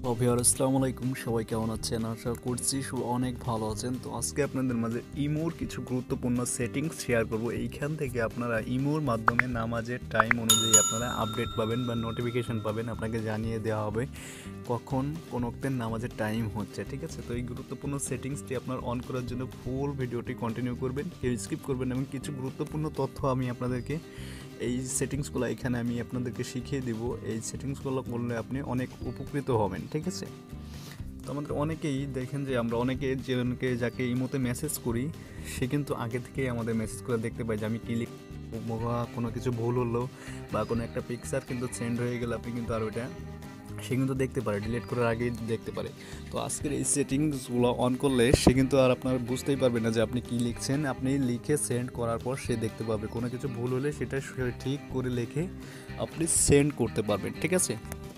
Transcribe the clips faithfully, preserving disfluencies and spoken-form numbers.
অভিয়ার আসসালামু আলাইকুম, সবাই কেমন আছেন? আশা করছি সবাই অনেক ভালো আছেন। তো আজকে আপনাদের মাঝে ইমোর কিছু গুরুত্বপূর্ণ সেটিংস শেয়ার করব। এইখান থেকে আপনারা ইমোর মাধ্যমে নামাজের টাইম অনুযায়ী আপনারা আপডেট পাবেন বা নোটিফিকেশান পাবেন, আপনাকে জানিয়ে দেওয়া হবে কখন কোন ওক্তের নামাজের টাইম হচ্ছে। ঠিক আছে, তো এই গুরুত্বপূর্ণ সেটিংসটি আপনার অন করার জন্য ফুল ভিডিওটি কন্টিনিউ করবেন, কেউ স্কিপ করবেন এবং কিছু গুরুত্বপূর্ণ তথ্য আমি আপনাদেরকে এই সেটিংসগুলো এখানে আমি আপনাদেরকে শিখিয়ে দিব। এই সেটিংসগুলো করলে আপনি অনেক উপকৃত হবেন। ঠিক আছে, তো আমাদের অনেকেই দেখেন যে আমরা অনেকে যেজনকে যাকে ইমোতে মেসেজ করি সে কিন্তু আগে থেকেই আমাদের মেসেজ করে দেখতে পাই যে আমি ক্লিক বা কোনো কিছু ভুল হলো বা কোনো একটা পিকচার কিন্তু সেন্ড হয়ে গেলে আপনি কিন্তু আর ওইটা সে কিন্তু দেখতে পারে, ডিলিট করার আগেই দেখতে পারে। তো আজকের এই সেটিংসগুলো অন করলে সে কিন্তু আর আপনার বুঝতেই পারবে না যে আপনি কী লিখছেন। আপনি লিখে সেন্ড করার পর সে দেখতে পাবে, কোনো কিছু ভুল হলে সেটা ঠিক করে লিখে আপনি সেন্ড করতে পারবেন। ঠিক আছে,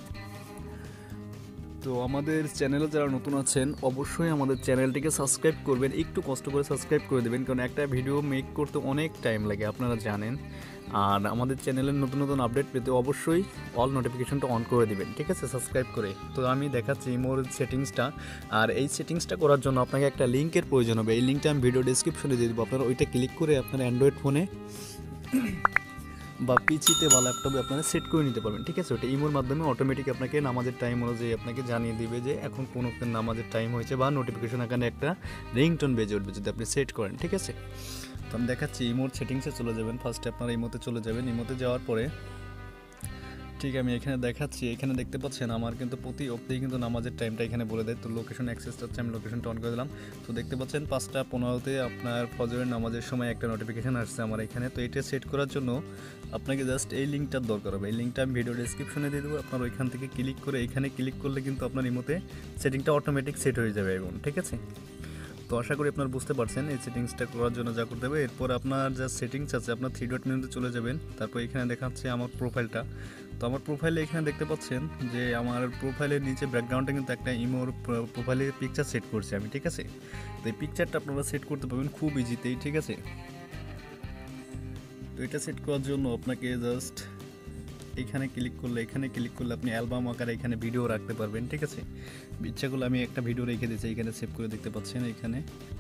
তো আমাদের চ্যানেলে যারা নতুন আছেন অবশ্যই আমাদের চ্যানেলটিকে সাবস্ক্রাইব করবেন, একটু কষ্ট করে সাবস্ক্রাইব করে দেবেন, কারণ একটা ভিডিও মেক করতে অনেক টাইম লাগে আপনারা জানেন। আর আমাদের চ্যানেলের নতুন নতুন আপডেট পেতে অবশ্যই অল নোটিফিকেশনটা অন করে দিবেন। ঠিক আছে, সাবস্ক্রাইব করে। তো আমি দেখাচ্ছি ইমোর সেটিংসটা। আর এই সেটিংসটা করার জন্য আপনাকে একটা লিঙ্কের প্রয়োজন হবে। এই লিঙ্কটা আমি ভিডিও ডিসক্রিপশনে দিয়ে দেবো, আপনারা ওইটা ক্লিক করে আপনার অ্যান্ড্রয়েড ফোনে বা পিসিতে বা ল্যাপটপে আপনারা সেট করে নিতে পারবেন। ঠিক আছে, ওটা ইমোর মাধ্যমে অটোমেটিক আপনাকে নামাজের টাইম অনুযায়ী আপনাকে জানিয়ে দিবে যে এখন কোন নামাজের টাইম হয়েছে, বা নোটিফিকেশন এখানে একটা রিংটোন বেজে উঠবে যদি আপনি সেট করেন। ঠিক আছে, তো আমি দেখাচ্ছি ইমোর সেটিংসে চলে যাবেন। ফার্স্টে আপনারা ইমোতে চলে যাবেন। ইমোতে যাওয়ার পরে ঠিক আমি এখানে দেখাচ্ছি, এখানে দেখতে পাচ্ছেন আমার কিন্তু প্রতি অবধি কিন্তু নামাজের টাইমটা এখানে বলে দেয়। তো লোকেশন অ্যাক্সেসটা হচ্ছে, আমি লোকেশনটা অন করে দিলাম। তো দেখতে পাচ্ছেন পাঁচটা পনেরোতে আপনার ফজরের নামাজের সময় একটা নোটিফিকেশান আসছে আমার এখানে। তো এটা সেট করার জন্য আপনাকে জাস্ট এই লিঙ্কটার দরকার হবে। এই লিঙ্কটা আমি ভিডিও ডিসক্রিপশনে দিয়ে দেবো, আপনার ওইখান থেকে ক্লিক করে এখানে ক্লিক করলে কিন্তু আপনার ইমোতে সেটিংটা অটোমেটিক সেট হয়ে যাবে এখন। ঠিক আছে, তো আশা করি আপনার বুঝতে পারছেন এই সেটিংসটা করার জন্য যা করতে হবে। এরপর আপনার যা সেটিংস আছে আপনার থ্রি ডট মেনুতে চলে যাবেন। তারপর এখানে দেখাচ্ছে আমার প্রোফাইলটা। তো আমার প্রোফাইলে এখানে দেখতে পাচ্ছেন যে আমার প্রোফাইলের নিচে ব্যাকগ্রাউন্ডে কিন্তু একটা ইমোর প্রোফাইলে পিকচার সেট করছি আমি। ঠিক আছে, তো এই পিকচারটা আপনারা সেট করতে পারবেন খুব ইজিতেই। ঠিক আছে, তো এটা সেট করার জন্য আপনাকে জাস্ট এখানে ক্লিক করলে এখানে ক্লিক করলে আপনি অ্যালবাম আকারে এখানে ভিডিও রাখতে পারবেন। ঠিক আছে, ইচ্ছাগুলো আমি একটা ভিডিও রেখে দিয়েছি, এখানে সেভ করে দেখতে পাচ্ছেন এখানে।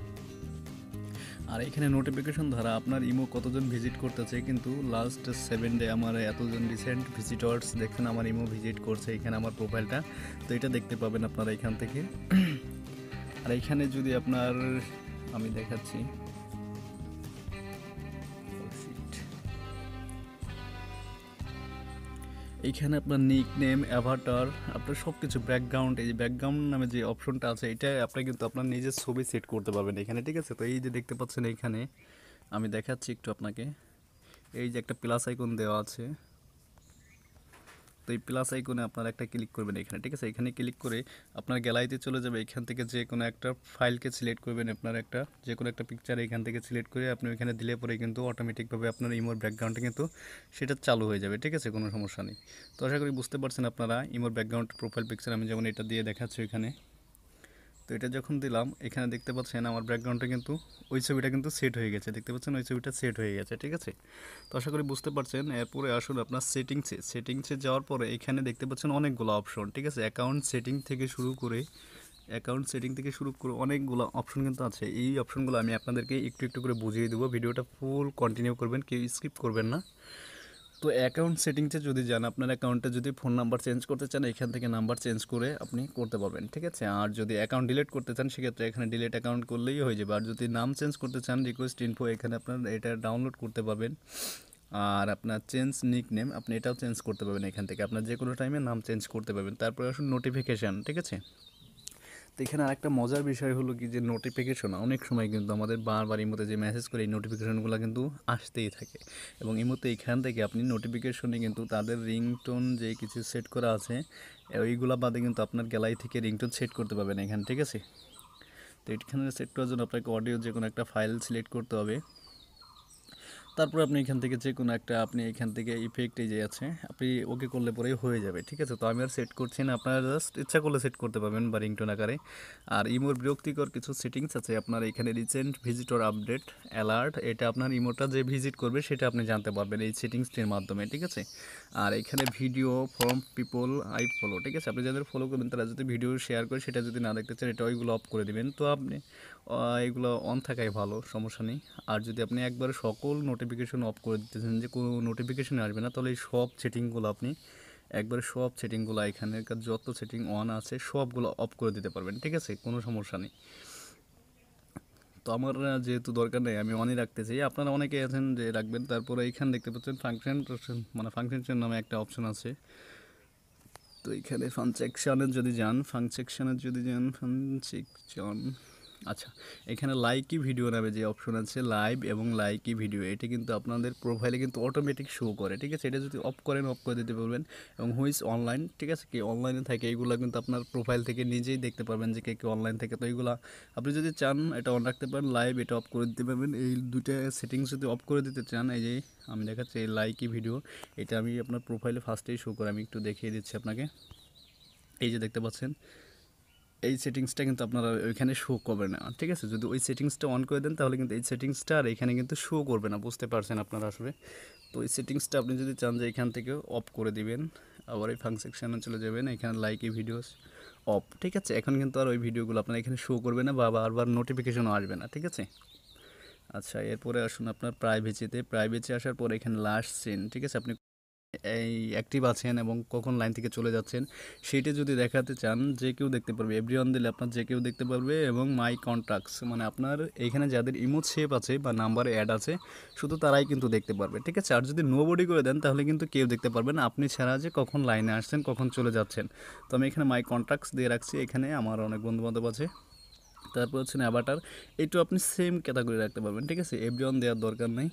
আর এখানে নোটিফিকেশন দ্বারা আপনার ইমো কতজন ভিজিট করতেছে, কিন্তু লাস্ট সেভেন ডে আমার এতজন রিসেন্ট ভিজিটর্স দেখেন আমার ইমো ভিজিট করছে এখানে আমার প্রোফাইলটা। তো এটা দেখতে পাবেন আপনারা এখান থেকে। আর এখানে যদি আপনার আমি দেখাচ্ছি, এইখানে আপনার নিক নেম, অ্যাভাটার, আপনার সব কিছু ব্যাকগ্রাউন্ড, এই যে ব্যাকগ্রাউন্ড নামে যে অপশনটা আছে এটা আপনি কিন্তু আপনার নিজের ছবি সেট করতে পারবেন এখানে। ঠিক আছে, তো এই যে দেখতে পাচ্ছেন এইখানে আমি দেখাচ্ছি একটু আপনাকে, এই যে একটা প্লাস আইকন দেওয়া আছে। তো এই প্লাস আইকনে আপনারা একটা ক্লিক করবেন এখানে। ঠিক আছে, এখানে ক্লিক করে আপনার গ্যালারিতে চলে যাবে। এখান থেকে যে কোনো একটা ফাইলকে সিলেক্ট করবেন, আপনার একটা যে কোনো একটা পিকচার এখান থেকে সিলেক্ট করে আপনি ওইখানে দিলে পরে কিন্তু অটোমেটিকভাবে আপনার ইমোর ব্যাকগ্রাউন্ডে কিন্তু সেটা চালু হয়ে যাবে। ঠিক আছে, কোনো সমস্যা নেই। তো আশা করি বুঝতে পারছেন আপনারা ইমোর ব্যাকগ্রাউন্ড প্রোফাইল পিকচার আমি যেমন এটা দিয়ে দেখাচ্ছি এখানে। তো এটা যখন দিলাম এখানে দেখতে পাচ্ছেন আমার ব্যাকগ্রাউন্ডে কিন্তু ওই ছবিটা কিন্তু সেট হয়ে গেছে। দেখতে পাচ্ছেন ওই ছবিটা সেট হয়ে গেছে। ঠিক আছে, তো আশা করি বুঝতে পারছেন। এরপরে আসুন আপনার সেটিংসে। সেটিংসে যাওয়ার পরে এখানে দেখতে পাচ্ছেন অনেকগুলো অপশন। ঠিক আছে, অ্যাকাউন্ট সেটিং থেকে শুরু করে অ্যাকাউন্ট সেটিং থেকে শুরু করে অনেকগুলো অপশন কিন্তু আছে। এই অপশনগুলো আমি আপনাদেরকে একটু একটু করে বুঝিয়ে দেবো। ভিডিওটা ফুল কন্টিনিউ করবেন, কেউ স্কিপ করবেন না। তো অ্যাকাউন্ট সেটিংসে যদি যান, আপনার অ্যাকাউন্টে যদি ফোন নাম্বার চেঞ্জ করতে চান এখান থেকে নাম্বার চেঞ্জ করে আপনি করতে পারবেন। ঠিক আছে, আর যদি অ্যাকাউন্ট ডিলিট করতে চান সেক্ষেত্রে এখানে ডিলিট অ্যাকাউন্ট করলেই হয়ে যাবে। আর যদি নাম চেঞ্জ করতে চান রিকোয়েস্ট ইনফো এখানে আপনার এটা ডাউনলোড করতে পারবেন। আর আপনার চেঞ্জ নিক নেম আপনি এটাও চেঞ্জ করতে পারবেন এখান থেকে, আপনার যে কোনো টাইমে নাম চেঞ্জ করতে পারবেন। তারপরে আসুন নোটিফিকেশান। ঠিক আছে, তো এখানে আরেকটা মজার বিষয় হলো কি যে নোটিফিকেশন অনেক সময় কিন্তু আমাদের বারবার ইমোতে যে মেসেজ করে এই নোটিফিকেশনগুলো কিন্তু আসতেই থাকে। এবং ইমোতে এখান থেকে আপনি নোটিফিকেশনে কিন্তু তাদের রিংটোন যে কিছু সেট করা আছে ওইগুলো বাদে কিন্তু আপনার গ্যালারি থেকে রিংটোন সেট করতে পারবেন এখানে। ঠিক আছে, তো এখানে সেট করার জন্য আপনাকে অডিও যে কোনো একটা ফাইল সিলেক্ট করতে হবে। তারপর আপনি এখান থেকে যে কোনো একটা আপনি এখান থেকে ইফেক্ট এই যে আছে আপনি ওকে করলে পরেই হয়ে যাবে, ঠিক আছে। তো আমি আর সেট করছি না, আপনারা জাস্ট ইচ্ছা করলে সেট করতে পারবেন বা রিংটোন আকারে। আর ইমোর বিরক্তিকর কিছু সেটিংস আছে আপনার এখানে, রিসেন্ট ভিজিটর আপডেট অ্যালার্ট, এটা আপনার ইমোটা যে ভিজিট করবে সেটা আপনি জানতে পারবেন এই সেটিংসটির মাধ্যমে, ঠিক আছে। আর এখানে video from people I follow, ঠিক আছে, আপনি যাদের ফলো করবেন তারা যদি ভিডিও শেয়ার করে সেটা যদি না দেখতে চান এটা ওইগুলো অফ করে দিবেন। তো আপনি এগুলো অন থাকাই ভালো, সমস্যা নেই। আর যদি আপনি একবারে সকল নোটিফিকেশন অফ করে দিতেছেন যে কোনো নোটিফিকেশন আসবে না, তাহলে এই সব সেটিংগুলো আপনি একবারে সব সেটিংগুলো এখানকার যত সেটিং অন আছে সবগুলো অফ করে দিতে পারবেন, ঠিক আছে, কোনো সমস্যা নেই। তো আমার যেহেতু দরকার নেই আমি অনই রাখতে চাই, আপনারা অনেকে আছেন যে রাখবেন। তারপরে এইখানে দেখতে পাচ্ছেন ফাংশন, মানে ফাংশন নামে একটা অপশন আছে। তো এখানে ফান সেকশানে যদি যান ফান সেকশানে যদি যান ফান সেকশন, আচ্ছা, এখানে লাইকি ভিডিও নামে যে অপশন আছে লাইভ এবং লাইকি ভিডিও, এটা কিন্তু আপনাদের প্রোফাইলে কিন্তু অটোমেটিক শো করে, ঠিক আছে। এটা যদি অফ করেন অফ করে দিতে পারবেন। এবং হুইস অনলাইন, ঠিক আছে, কি অনলাইনে থাকে এইগুলো কিন্তু আপনার প্রোফাইল থেকে নিজেই দেখতে পারবেন যে কে কে অনলাইন থাকে। তো এইগুলো আপনি যদি চান এটা অন রাখতে পারেন, লাইভ এটা অফ করে দিতে পারবেন। এই দুইটা সেটিংস যদি অফ করে দিতে চান, এই যে আমি দেখাচ্ছি এই লাইকি ভিডিও, এটা আমি আপনার প্রোফাইলে ফার্স্টেই শো করে, আমি একটু দেখিয়ে দিচ্ছি আপনাকে। এই যে দেখতে পাচ্ছেন এই সেটিংসটা কিন্তু আপনারা ওইখানে শো করবে না, ঠিক আছে। যদি ওই সেটিংসটা অন করে দেন তাহলে কিন্তু এই সেটিংসটা আর এখানে কিন্তু শো করবে না, বুঝতে পারছেন আপনারা আসলে। তো এই সেটিংসটা আপনি যদি চান যে এখান থেকে অফ করে দিবেন, আবার এই ফাং সেকশানে চলে যাবেন, এখানে লাইক এই ভিডিওস অফ, ঠিক আছে। এখন কিন্তু আর ওই ভিডিওগুলো আপনার এখানে শো করবে না বা বারবার নোটিফিকেশনও আসবে না, ঠিক আছে। আচ্ছা, এরপরে আসুন আপনার প্রাইভেসিতে। প্রাইভেসি আসার পরে এখানে লাস্ট সিন, ঠিক আছে, আপনি এই অ্যাক্টিভ আছেন এবং কখন লাইন থেকে চলে যাচ্ছেন সেইটা যদি দেখাতে চান যে কেউ দেখতে পারবে, এভরিওয়ান দিলে আপনার যে কেউ দেখতে পারবে। এবং মাই কন্ট্যাক্টস, মানে আপনার এইখানে যাদের ইমোজ সেভ আছে বা নাম্বারে অ্যাড আছে শুধু তারাই কিন্তু দেখতে পারবে, ঠিক আছে। আর যদি নোবডি করে দেন তাহলে কিন্তু কেউ দেখতে পারবে না আপনি ছাড়া যে কখন লাইনে আসছেন কখন চলে যাচ্ছেন। তো আমি এখানে মাই কন্ট্যাক্টস দিয়ে রাখছি, এখানে আমার অনেক বন্ধুবান্ধব আছে। তারপর হচ্ছে অ্যাভাটার, এইটু আপনি সেম ক্যাটাগরি রাখতে পারবেন, ঠিক আছে, এভরিওয়ান দেওয়ার দরকার নেই।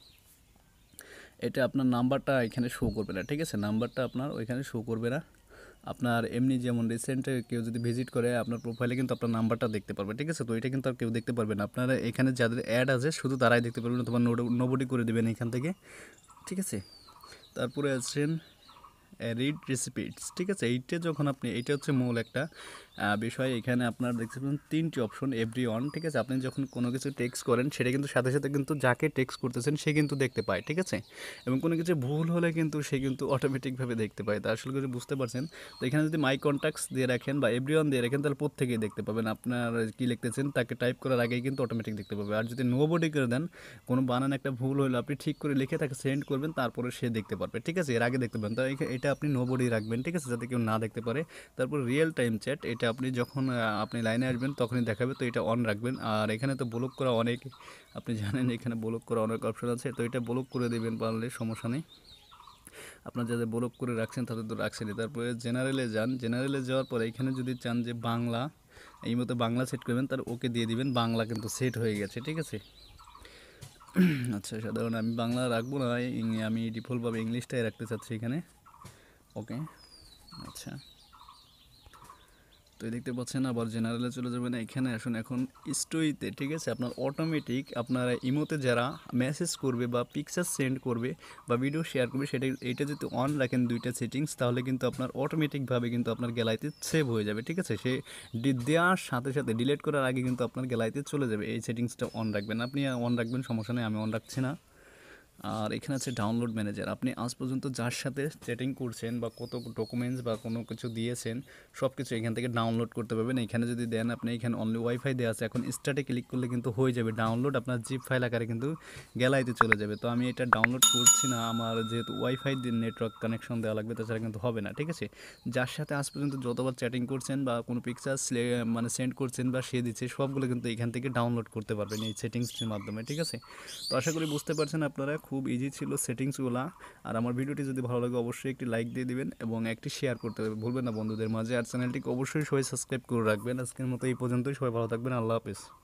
এটা আপনার নাম্বারটা এখানে শো করবে না, ঠিক আছে, নাম্বারটা আপনার ওইখানে শো করবে না। আপনার এমনি যেমন রিসেন্টে কেউ যদি ভিজিট করে আপনার প্রোফাইলে কিন্তু আপনার নাম্বারটা দেখতে পারবে, ঠিক আছে। তো এটা কিন্তু আর কেউ দেখতে পারবে না, আপনারা এখানে যাদের অ্যাড আছে শুধু তারাই দেখতে পারবেন, অথবা নোবডি করে দেবেন এখান থেকে, ঠিক আছে। তারপরে আছেন রিড রেসিপিটস, ঠিক আছে। এইটা যখন আপনি, এইটা হচ্ছে মূল একটা বিষয়। এখানে আপনার দেখতে পাবেন তিনটি অপশন, এভরি অন, ঠিক আছে। আপনি যখন কোনো কিছু টেক্সট করেন সেটা কিন্তু সাথে সাথে কিন্তু যাকে টেক্সট করতেছেন সে কিন্তু দেখতে পায়, ঠিক আছে। এবং কোনো কিছু ভুল হলে কিন্তু সে কিন্তু অটোমেটিকভাবে দেখতে পায়, তা আসলে কিছু বুঝতে পারছেন। তো এখানে যদি মাই কন্ট্যাক্টস দিয়ে রাখেন বা এভরি অন দিয়ে রাখেন তাহলে প্রত্যেকেই দেখতে পাবেন, আপনার কী লিখতেছেন তাকে টাইপ করার আগেই কিন্তু অটোমেটিক দেখতে পাবে। আর যদি নোবডি করে দেন, কোনো বানান একটা ভুল হলে আপনি ঠিক করে লিখে তাকে সেন্ড করবেন, তারপরে সে দেখতে পারবে, ঠিক আছে, এর আগে দেখতে পাবেন। তো এটা আপনি নোবডি রাখবেন, ঠিক আছে, যাতে কেউ না দেখতে পারে। তারপর রিয়েল টাইম চ্যাট, এটা আপনি যখন আপনি লাইনে আসবেন তখনই দেখাবে, তো এটা অন রাখবেন। আর এখানে তো ব্লক করা অনেক, আপনি জানেন এখানে ব্লক করা অনেক অপশন আছে, তো এটা ব্লক করে দেবেন পারলে, সমস্যা নেই। আপনার যাদের ব্লক করে রাখছেন তাদের তো রাখছেনই। তারপরে জেনারেলে যান, জেনারেলে যাওয়ার পরে এখানে যদি চান যে বাংলা, এই মতো বাংলা সেট করবেন, তার ওকে দিয়ে দিবেন, বাংলা কিন্তু সেট হয়ে গেছে, ঠিক আছে। আচ্ছা, সাধারণ আমি বাংলা রাখবো না, আমি ডিফল্টভাবে ইংলিশটাই রাখতে চাচ্ছি এখানে, ওকে। আচ্ছা, তো দেখতে পাচ্ছেন আবার জেনারেলে চলে যাবেন, এখানে আসুন এখন স্টোরিতে, ঠিক আছে। আপনার অটোমেটিক আপনার ইমোতে যারা মেসেজ করবে বা পিকচার সেন্ড করবে বা ভিডিও শেয়ার করবে সেটা, এটা যদি অন রাখেন দুইটা সেটিংস, তাহলে কিন্তু আপনার অটোমেটিকভাবে কিন্তু আপনার গ্যালারিতে সেভ হয়ে যাবে, ঠিক আছে। সে দেওয়ার সাথে সাথে ডিলিট করার আগে কিন্তু আপনার গ্যালারিতে চলে যাবে। এই সেটিংসটা অন রাখবেন, আপনি অন রাখবেন, সমস্যা নেই, আমি অন রাখছি না। আর এখানে আছে ডাউনলোড ম্যানেজার, আপনি আজ পর্যন্ত যার সাথে চ্যাটিং করছেন বা কত ডকুমেন্টস বা কোনো কিছু দিয়েছেন সব কিছু এখান থেকে ডাউনলোড করতে পারবেন। এখানে যদি দেন আপনি, এখানে অনলি ওয়াইফাই দেওয়া আছে, এখন স্টার্টে ক্লিক করলে কিন্তু হয়ে যাবে ডাউনলোড, আপনার জিপ ফাইল আকারে কিন্তু গ্যালারিতে চলে যাবে। তো আমি এটা ডাউনলোড করছি না, আমার যেহেতু ওয়াইফাই দিয়ে নেটওয়ার্ক কানেকশন দেওয়া লাগবে, তাছাড়া কিন্তু হবে না, ঠিক আছে। যার সাথে আজ পর্যন্ত যতবার চ্যাটিং করছেন বা কোনো পিকচার মানে সেন্ড করছেন বা সে দিচ্ছে সবগুলো কিন্তু এখান থেকে ডাউনলোড করতে পারবেন এই সেটিংসটির মাধ্যমে, ঠিক আছে। তো আশা করি বুঝতে পারছেন আপনারা, খুব ইজি ছিল সেটিংসগুলো। আর আমার ভিডিওটি যদি ভালো লাগে অবশ্যই একটি লাইক দিয়ে দিবেন এবং একটি শেয়ার করতে ভুলবেন না বন্ধুদের মাঝে। আর চ্যানেলটিকে অবশ্যই সবাই সাবস্ক্রাইব করে রাখবেন। আজকের মতো এই পর্যন্তই, সবাই ভালো থাকবেন, আল্লাহ হাফেজ।